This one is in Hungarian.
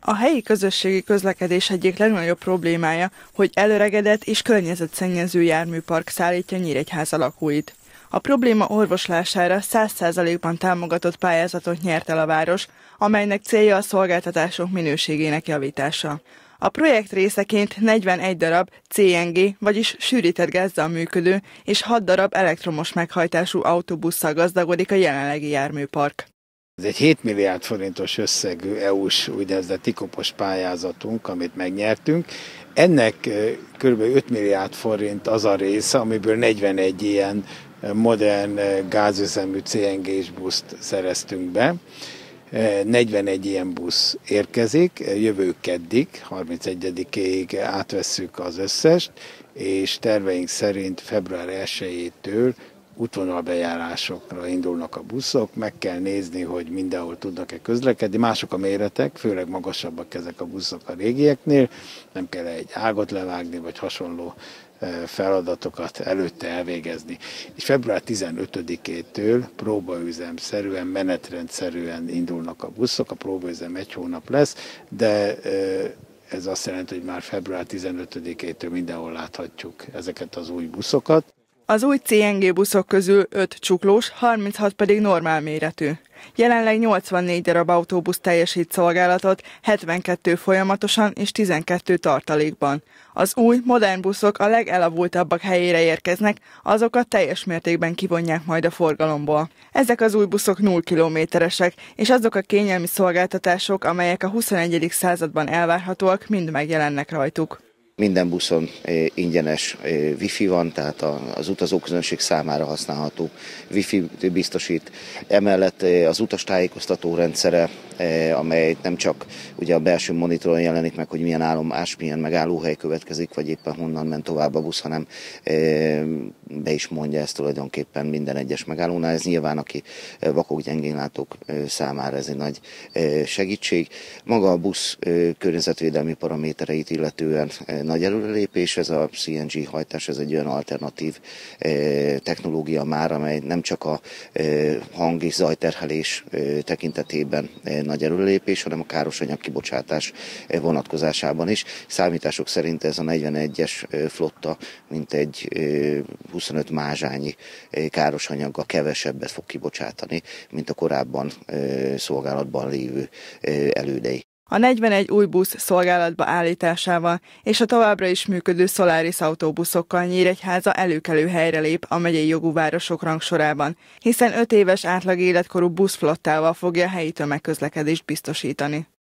A helyi közösségi közlekedés egyik legnagyobb problémája, hogy elöregedett és környezetszennyező járműpark szállítja Nyíregyháza lakóit. A probléma orvoslására 100%-ban támogatott pályázatot nyert el a város, amelynek célja a szolgáltatások minőségének javítása. A projekt részeként 41 darab CNG, vagyis sűrített gázzal működő, és 6 darab elektromos meghajtású autóbusszal gazdagodik a jelenlegi járműpark. Ez egy 7 milliárd forintos összegű EU-s úgynevezett IKOP-os pályázatunk, amit megnyertünk. Ennek kb. 5 milliárd forint az a része, amiből 41 ilyen modern gázüzemű CNG-s buszt szereztünk be. 41 ilyen busz érkezik, jövő keddig, 31-ig átvesszük az összest, és terveink szerint február 1-től útvonalbejárásokra indulnak a buszok, meg kell nézni, hogy mindenhol tudnak-e közlekedni. Mások a méretek, főleg magasabbak ezek a buszok a régieknél, nem kell egy ágat levágni, vagy hasonló feladatokat előtte elvégezni. És február 15-től próbaüzemszerűen, menetrendszerűen indulnak a buszok, a próbaüzem 1 hónap lesz, de ez azt jelenti, hogy már február 15-től mindenhol láthatjuk ezeket az új buszokat. Az új CNG buszok közül 5 csuklós, 36 pedig normál méretű. Jelenleg 84 darab autóbusz teljesít szolgálatot, 72 folyamatosan és 12 tartalékban. Az új, modern buszok a legelavultabbak helyére érkeznek, azokat teljes mértékben kivonják majd a forgalomból. Ezek az új buszok 0 kilométeresek, és azok a kényelmi szolgáltatások, amelyek a 21. században elvárhatóak, mind megjelennek rajtuk. Minden buszon ingyenes wifi van, tehát az utazóközönség számára használható wifi biztosít. Emellett az utastájékoztató rendszere, amely nem csak ugye a belső monitoron jelenik meg, hogy milyen állomás, milyen megállóhely következik, vagy éppen honnan ment tovább a busz, hanem be is mondja ezt tulajdonképpen minden egyes megállónál. Ez nyilván, aki vakok, gyengénlátók számára ez egy nagy segítség. Maga a busz környezetvédelmi paramétereit illetően nagy előrelépés, ez a CNG hajtás, ez egy olyan alternatív technológia már, amely nem csak a hang- és zajterhelés tekintetében nagy előrelépés, hanem a károsanyag kibocsátás vonatkozásában is. Számítások szerint ez a 41-es flotta mintegy 25 mázsányi károsanyaggal kevesebbet fog kibocsátani, mint a korábban szolgálatban lévő elődei. A 41 új busz szolgálatba állításával és a továbbra is működő Solaris autóbuszokkal Nyíregyháza előkelő helyre lép a megyei jogú városok rangsorában, hiszen 5 éves átlag életkorú buszflottával fogja a helyi tömegközlekedést biztosítani.